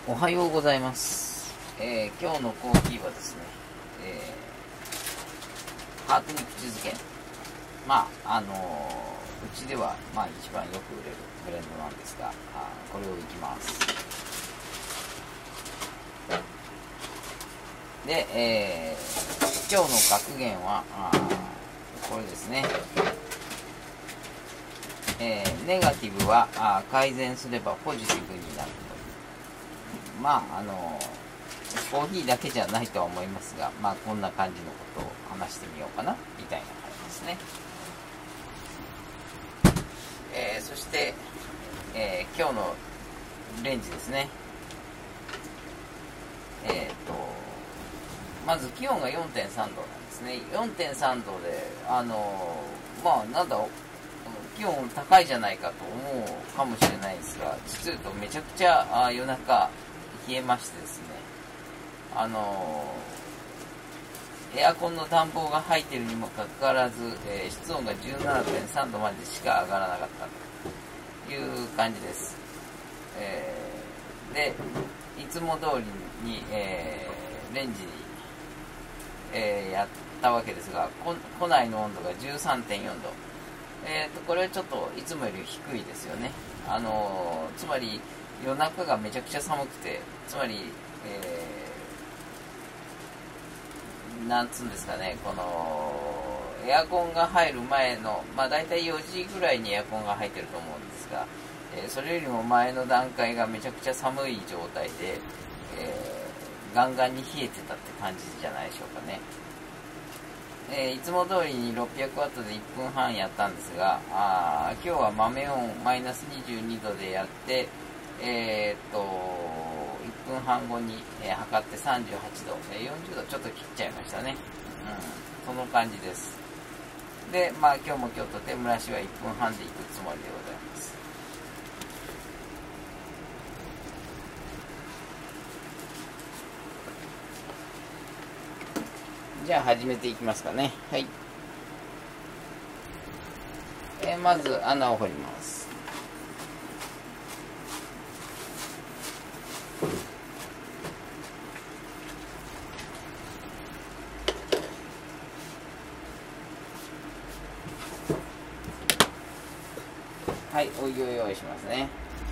おはようございます。今日のコーヒーはですね、ハートに口づけ。うちでは、一番よく売れるブレンドなんですが、これをいきます。で、今日の格言は、これですね。ネガティブは改善すればポジティブになるという。コーヒーだけじゃないとは思いますが、こんな感じのことを話してみようかな、みたいな感じですね。そして、今日のレンジですね。まず気温が 4.3 度なんですね。4.3 度で、気温高いじゃないかと思うかもしれないですが、実を言うとめちゃくちゃ夜中冷えましてですね、エアコンの暖房が入っているにもかかわらず、室温が 17.3 度までしか上がらなかったという感じです。で、いつも通りに、レンジに、やったわけですが、庫内の温度が 13.4 度。これはちょっといつもより低いですよね。つまり夜中がめちゃくちゃ寒くて、つまり、なんつうんですかね、このエアコンが入る前の、だいたい4時ぐらいにエアコンが入ってると思うんですが、それよりも前の段階がめちゃくちゃ寒い状態で、ガンガンに冷えてたって感じじゃないでしょうかね。いつも通りに 600W で1分半やったんですが、今日は豆温マイナス22度でやって、1分半後に、測って38度、40度ちょっと切っちゃいましたね。その感じです。で、今日も今日と手蒸らしは1分半でいくつもりでございます。じゃあ始めていきますかね。はい。まず穴を掘ります。はい、お湯を用意しますね。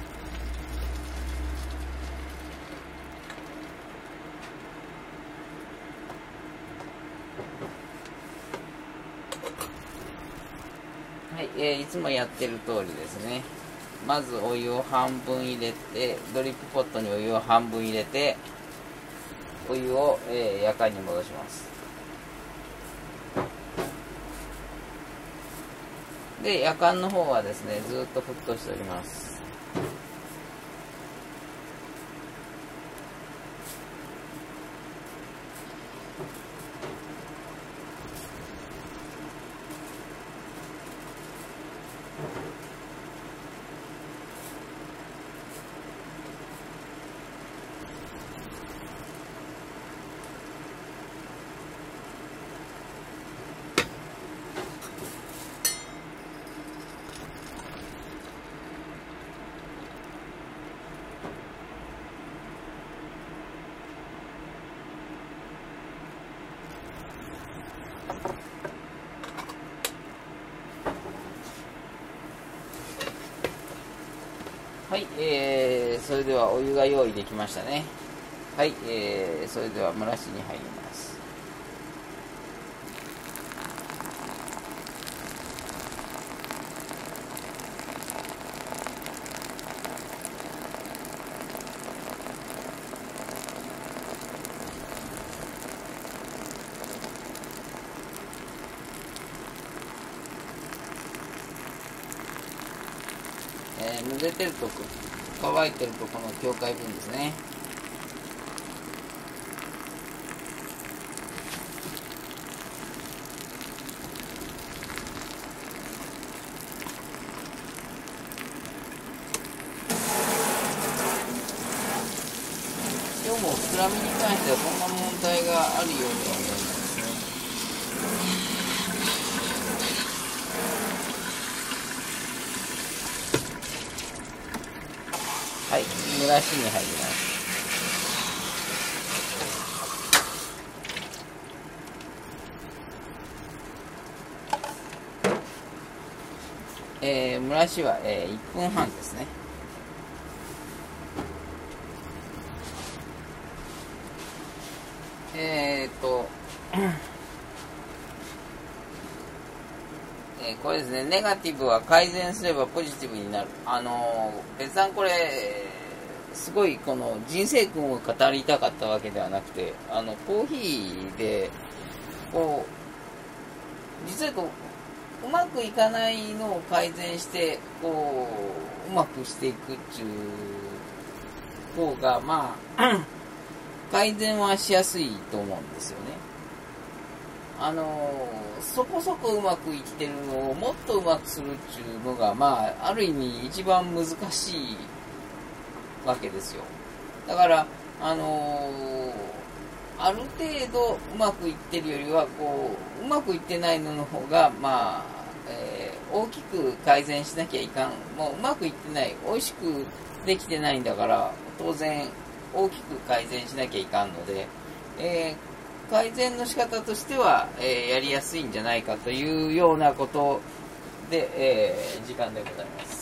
はい、いつもやってる通りですね。まずお湯を半分入れて、ドリップポットにお湯を半分入れて、お湯を、やかんに戻します。で、やかんの方はですね、ずっと沸騰しております。はい、それではお湯が用意できましたね。はい、それでは蒸らしに入ります。濡れてるとこ、乾いてるとこの境界分ですね。今日も膨らみに関してはそんな問題があるようではないんですね。はい、蒸らしに入ります。 蒸らしは、1分半ですね。これですね、ネガティブは改善すればポジティブになる。別段これ、すごいこの人生訓を語りたかったわけではなくて、コーヒーで、こう、実はうまくいかないのを改善して、うまくしていくっていう方が、まあ、改善はしやすいと思うんですよね。そこそこうまくいってるのをもっとうまくするっていうのが、まあ、ある意味一番難しいわけですよ。だから、ある程度うまくいってるよりは、うまくいってないのの方が、まあ、大きく改善しなきゃいかん。もううまくいってない、美味しくできてないんだから、当然大きく改善しなきゃいかんので、改善の仕方としては、やりやすいんじゃないかというようなことで、時間でございます。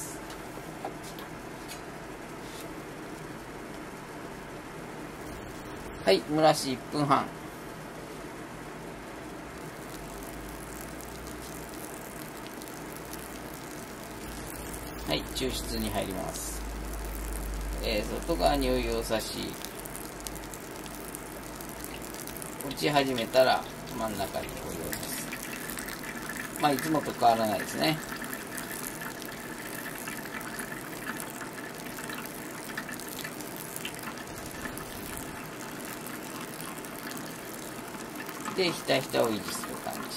はい、蒸らし1分半。はい、抽出に入ります。外側にお湯を差し、落ち始めたら真ん中にお湯を差す。まあいつもと変わらないですね。で、ひたひたを維持する感じ。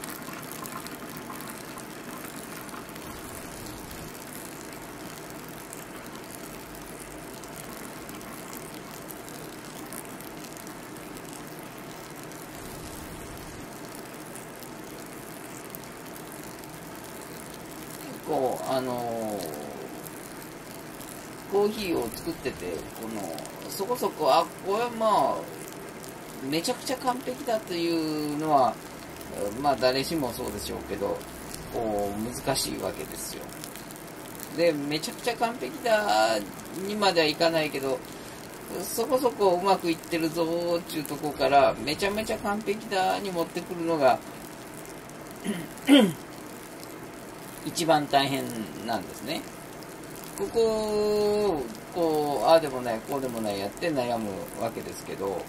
コーヒーを作ってて、そこそこ、これはまあ、めちゃくちゃ完璧だというのは、まあ誰しもそうでしょうけど、難しいわけですよ。で、めちゃくちゃ完璧だにまではいかないけど、そこそこうまくいってるぞーっていうところから、めちゃめちゃ完璧だに持ってくるのが、一番大変なんですね。ここを、ああでもない、こうでもないやって悩むわけですけど、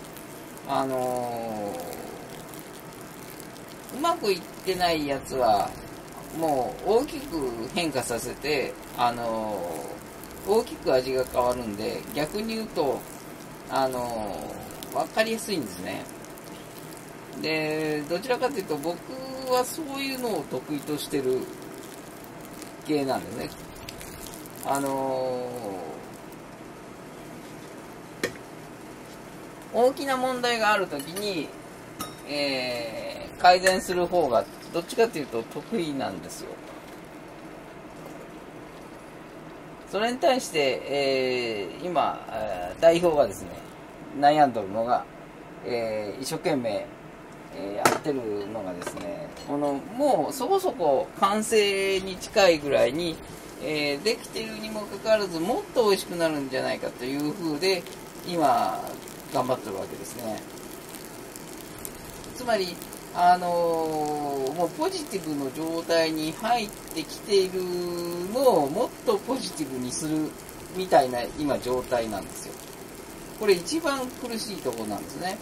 うまくいってないやつは、もう大きく変化させて、大きく味が変わるんで、逆に言うと、わかりやすいんですね。で、どちらかというと僕はそういうのを得意としてる系なんですね。大きな問題があるときに、改善する方がどっちかというと得意なんですよ。それに対して、今、代表がですね、悩んどるのが、一生懸命、やってるのがですね、もうそこそこ完成に近いぐらいに、できているにもかかわらず、もっと美味しくなるんじゃないかという風で、今、頑張ってるわけですね。つまり、もうポジティブの状態に入ってきているのをもっとポジティブにするみたいな今状態なんですよ。これ一番苦しいところなんですね。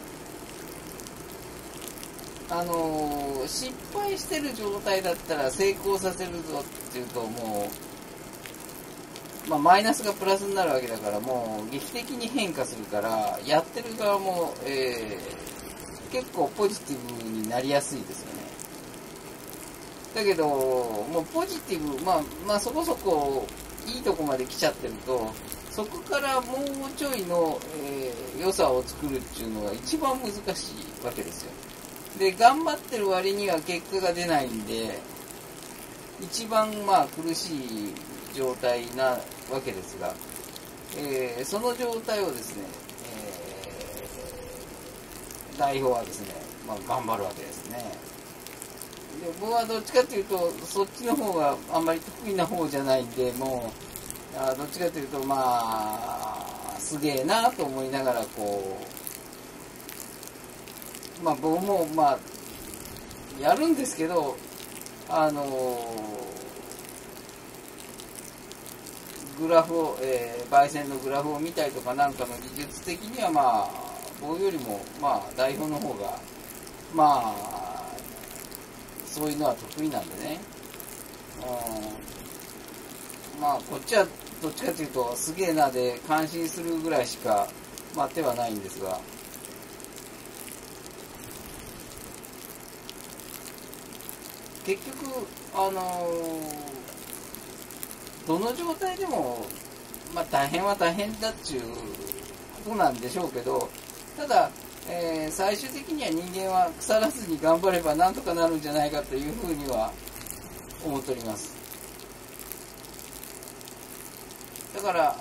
失敗してる状態だったら成功させるぞっていうともう、まあ、マイナスがプラスになるわけだからもう劇的に変化するからやってる側も、結構ポジティブになりやすいですよね。だけどもうポジティブ、まあそこそこいいとこまで来ちゃってるとそこからもうちょいの、良さを作るっていうのが一番難しいわけですよ。で頑張ってる割には結果が出ないんで一番まあ苦しい状態なわけですが、その状態をですね、代表はですね、まあ、頑張るわけですね。 僕はどっちかっていうとそっちの方があんまり得意な方じゃないんで、もうどっちかというとまあすげえなと思いながらこう、まあ僕もまあやるんですけど、グラフを、焙煎のグラフを見たりとかなんかの技術的にはまあ僕よりもまあ代表の方がまあそういうのは得意なんでね、まあこっちはどっちかというとすげえなで感心するぐらいしかまあ手はないんですが、結局どの状態でもまあ大変は大変だっちゅうことなんでしょうけど、ただ、最終的には人間は腐らずに頑張ればなんとかなるんじゃないかというふうには思っております。だから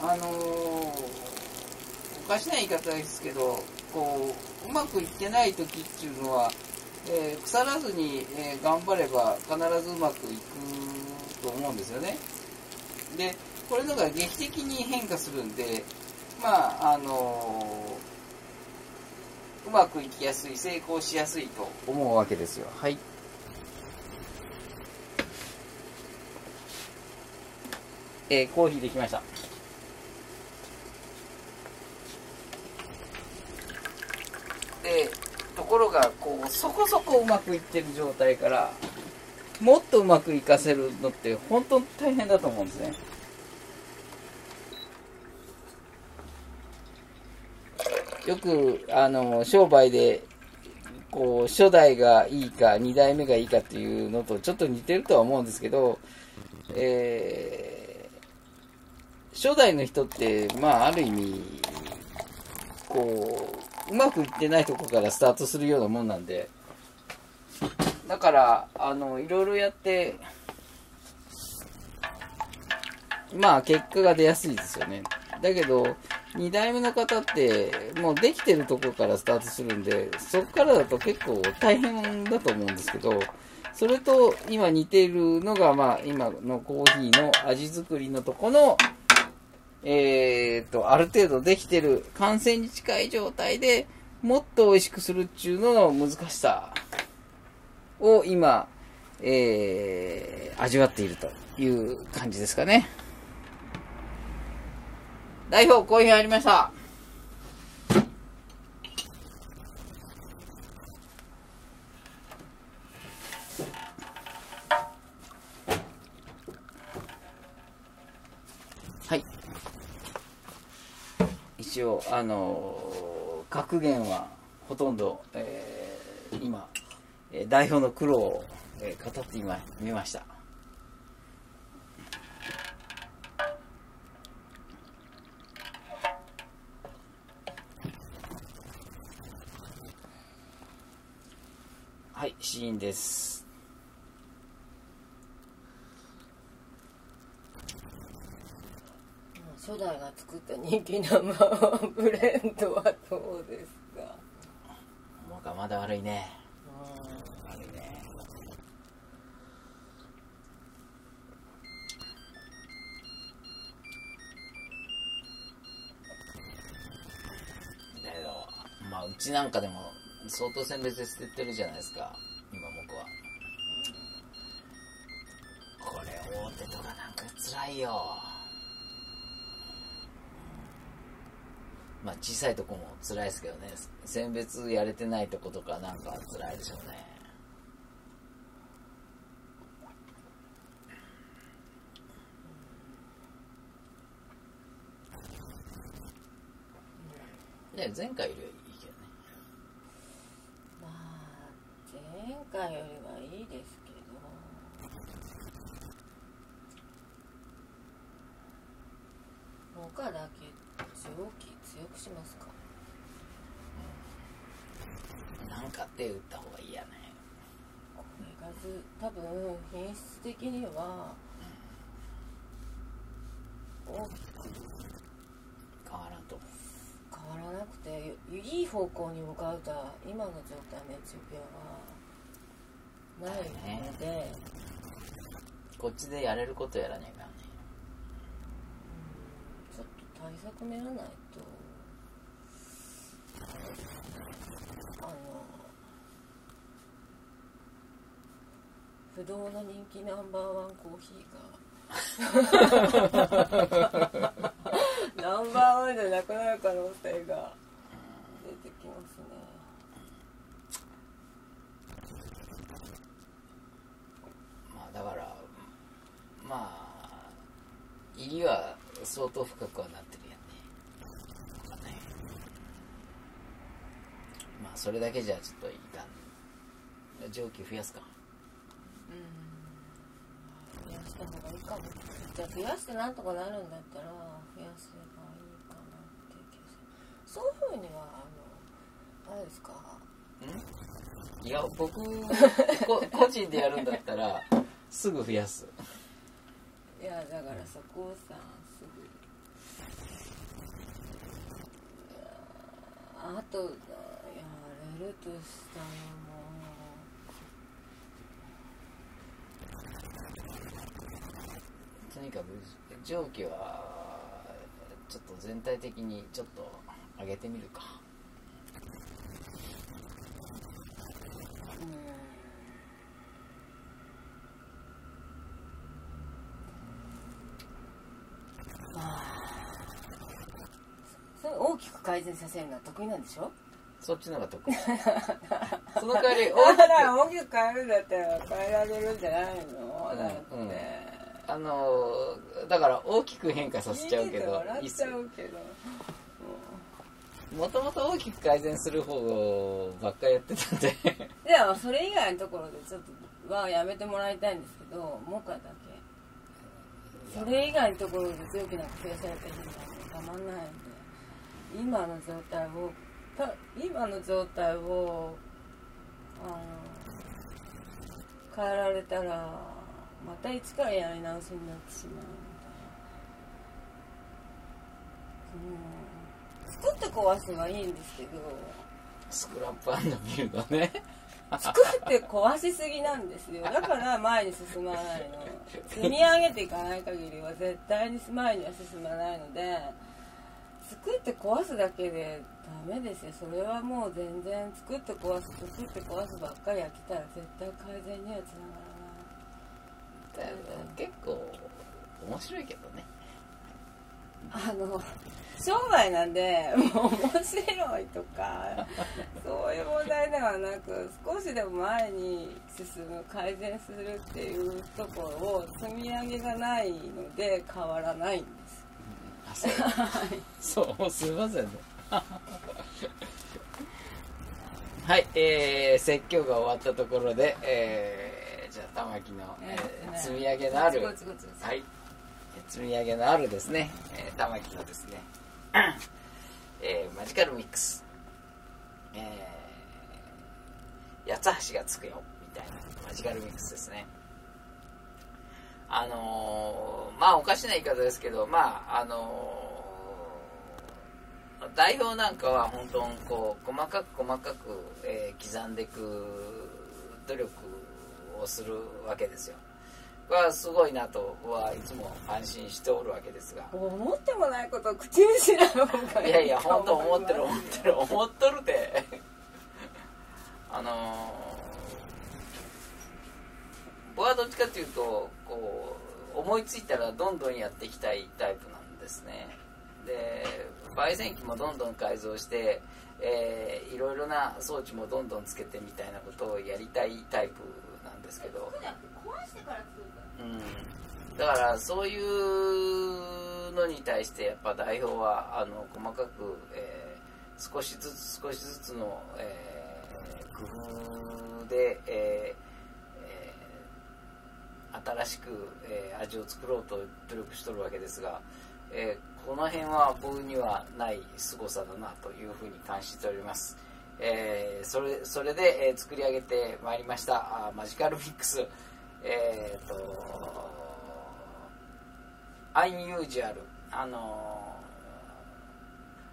おかしな言い方ですけど、こううまくいってない時っていうのは、腐らずに、頑張れば必ずうまくいくと思うんですよね。でこれのが劇的に変化するんで、まあうまくいきやすい、成功しやすいと思うわけですよ。はい。コーヒーできました。ところがこうそこそこうまくいってる状態からもっとうまくいかせるのって本当に大変だと思うんですね。よく商売でこう初代がいいか2代目がいいかっていうのとちょっと似てるとは思うんですけど、初代の人ってまあある意味こううまくいってないとこからスタートするようなもんなんで、だからいろいろやってまあ結果が出やすいですよね。だけど2代目の方ってもうできてるところからスタートするんで、そこからだと結構大変だと思うんですけど、それと今似ているのがまあ今のコーヒーの味作りのとこのある程度できてる完成に近い状態でもっと美味しくするっていうのの難しさを今、味わっているという感じですかね。代表コーヒー入りました。はい。一応格言はほとんど、今代表の苦労を、語ってみました。はい、試飲です。 初代が作った人気ナンバーワンブレンドはどうですか？ もうまだ悪いね。悪いね。だけどまあうちなんかでも相当選別で捨ててるじゃないですか今僕は。これ大手とかなんか辛いよ。まあ小さいとこも辛いですけどね、選別やれてないとことかなんか辛いでしょうね。ね、前回よりはいいけどね。 まあ前回よりはいいですけど、他だけ強くしますか？ なんか手打った方がいいやね。 これが多分品質的には大きく変わらんと変わらなくて、いい方向に向かうと今の状態のエチオピアはないので、 こっちでやれることやらねえからね。 ちょっと対策練らないと、不動の人気ナンバーワンコーヒーがナンバーワンじゃなくなる可能性が出てきますね。 まあだからまあ入りは相当深くはなってるよね。まあそれだけじゃちょっといかん。蒸気増やすか。 増やした方がいいかも。じゃあ増やしてなんとかなるんだったら増やせばいいかなっていう気がする。そういうふうにはあれですか。 いや僕個人でやるんだったらすぐ増やす。 いやだからそこをさすぐあとやれるとしたらもうとにかく蒸気はちょっと全体的にちょっと上げてみるか。 それ大きく改善させるのは得意なんでしょ。 そっちの方が得意。その代わり大きく変えるんだったら変えられるんじゃないの、だってだから大きく変化させちゃうけど、 笑っちゃうけど、 もともと大きく改善する方ばっかりやってたんででもそれ以外のところでちょっとはやめてもらいたいんですけど、モカだけそれ以外のところで強気なく増やされた日にはたまんないんで、今の状態を変えられたらまた一からやり直しになってしまうので、作って壊すのはいいんですけど、 スクラップ&ビルドね作って壊しすぎなんですよ。だから前に進まないの。積み上げていかない限りは絶対に前には進まないので、作って壊すだけでダメですよ。それはもう全然作って壊すばっかりやってたら絶対改善にはつながらない。 結構面白いけどね。 商売なんでもう面白いとかそういう問題ではなく、少しでも前に進む改善するっていうところを積み上げがないので変わらないんです。 そうすいませんねはい、説教が終わったところで、じゃあ玉木の、積み上げのある、はい、積み上げのあるですね、玉木のですね、マジカルミックス、八つ橋がつくよみたいなマジカルミックスですね。まあおかしな言い方ですけど、まあ代表なんかは本当にこう細かく、刻んでいく努力をするわけですよ。これはすごいなとはいつも安心しておるわけですが、 思ってもないことを口にしない方がいい。 いやいや本当思っとるで僕はどっちかというとこう思いついたらどんどんやっていきたいタイプなんですね。で焙煎機もどんどん改造して、いろいろな装置もどんどんつけてみたいなことをやりたいタイプなんですけど、だからそういうのに対してやっぱ代表は細かく、少しずつの、工夫で、新しく、味を作ろうと努力しとるわけですが、この辺は僕にはない凄さだなというふうに感じております。それで、作り上げてまいりましたマジカルミックス、アンユージュアル、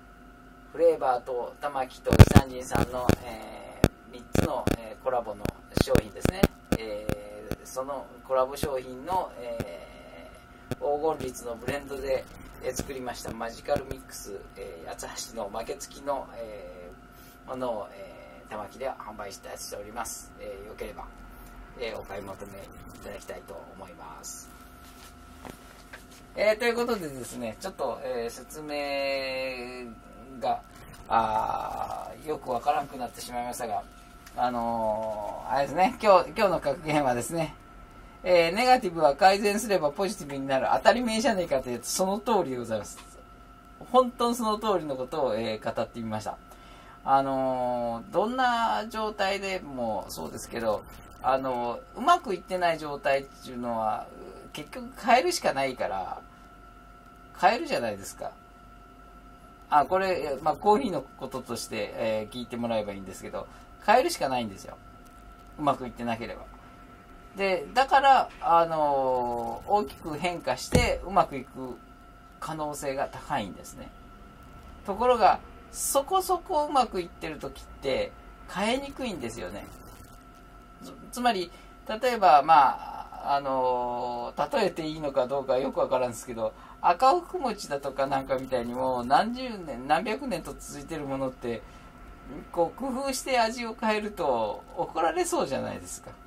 フレーバーと玉木とイサンジンさんの、3つの、コラボの商品ですね、そのコラボ商品の、黄金律のブレンドで、作りましたマジカルミックス、八橋の負け付きの、ものを、玉木では販売しております。よければ、お買い求めいただきたいと思います。ということでですね、ちょっと、説明がよくわからなくなってしまいましたが、あれですね、今日の格言はですね、ネガティブは改善すればポジティブになる当たり前じゃねえかというその通りでございます。本当にその通りのことを、語ってみました。どんな状態でもそうですけど、うまくいってない状態っていうのは結局変えるしかないから変えるじゃないですか。これ、コーヒーのこととして、聞いてもらえばいいんですけど、変えるしかないんですよ。うまくいってなければ。で、だから、大きく変化してうまくいく可能性が高いんですね。ところが、そこそこうまくいってる時って変えにくいんですよね。つまり、例えば、例えていいのかどうかよくわからんですけど、赤福餅だとかなんかみたいにもう何十年、何百年と続いてるものって、こう工夫して味を変えると怒られそうじゃないですか。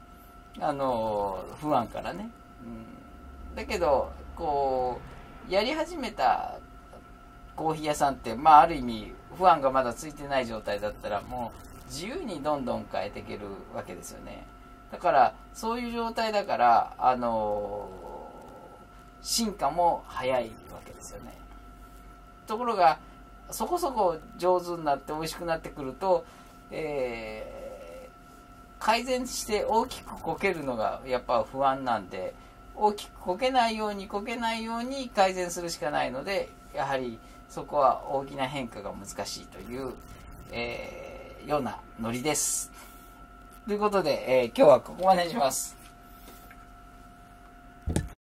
不安からね。だけど、こう、やり始めたコーヒー屋さんって、ある意味、不安がまだついてない状態だったら、もう自由にどんどん変えていけるわけですよね。だから、そういう状態だから、進化も早いわけですよね。ところが、そこそこ上手になって美味しくなってくると、改善して大きくこけるのがやっぱ不安なんで、大きくこけないように改善するしかないので、やはりそこは大きな変化が難しいという、ようなノリです。ということで、今日はここまでにします。